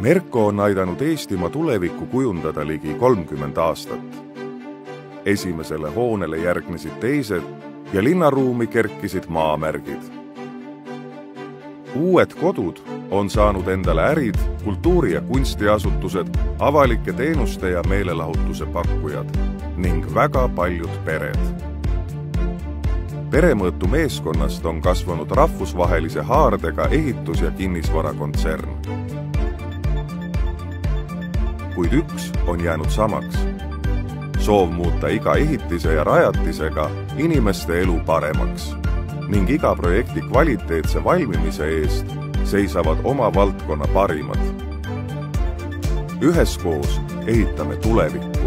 Merko on aidanud Eestimaa tulevikku kujundada ligi 30 aastat. Esimesele hoonele järgnesid teised ja linnaruumi kerkisid maamärgid. Uued kodud on saanud endale ärid, kultuuri- ja kunstiasutused, avalike teenuste ja meelelahutuse pakkujad ning väga paljud pered. Peremõõtu meeskonnast on kasvanud rahvusvahelise haardega ehitus- ja kinnisvarakontsern. Kuid üks on jäänud samaks. Soov muuta iga ehitise ja rajatisega inimeste elu paremaks ning iga projekti kvaliteetse valmimise eest seisavad oma valdkonna parimad. Üheskoos ehitame tulevikku.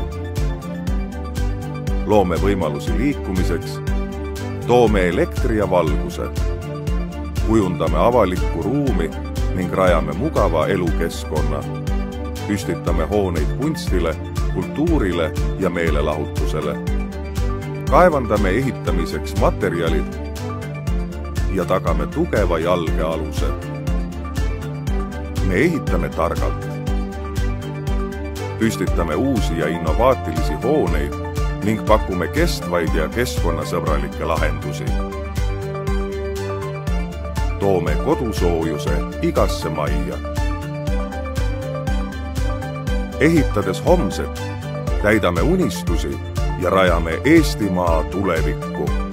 Loome võimalusi liikumiseks, toome elektri ja valguse, kujundame avalikku ruumi ning rajame mugava elukeskkonna. Püstitame hooneid kunstile, kultuurile ja meelelahutusele. Kaevandame ehitamiseks materjalid ja tagame tugeva jalgealuse. Me ehitame targalt. Püstitame uusi ja innovaatilisi hooneid ning pakume kestvaid ja keskkonnasõbralikke lahendusi. Toome kodusoojuse igasse majja. Ehitades homset, täidame unistusi ja rajame Eestimaa tulevikku.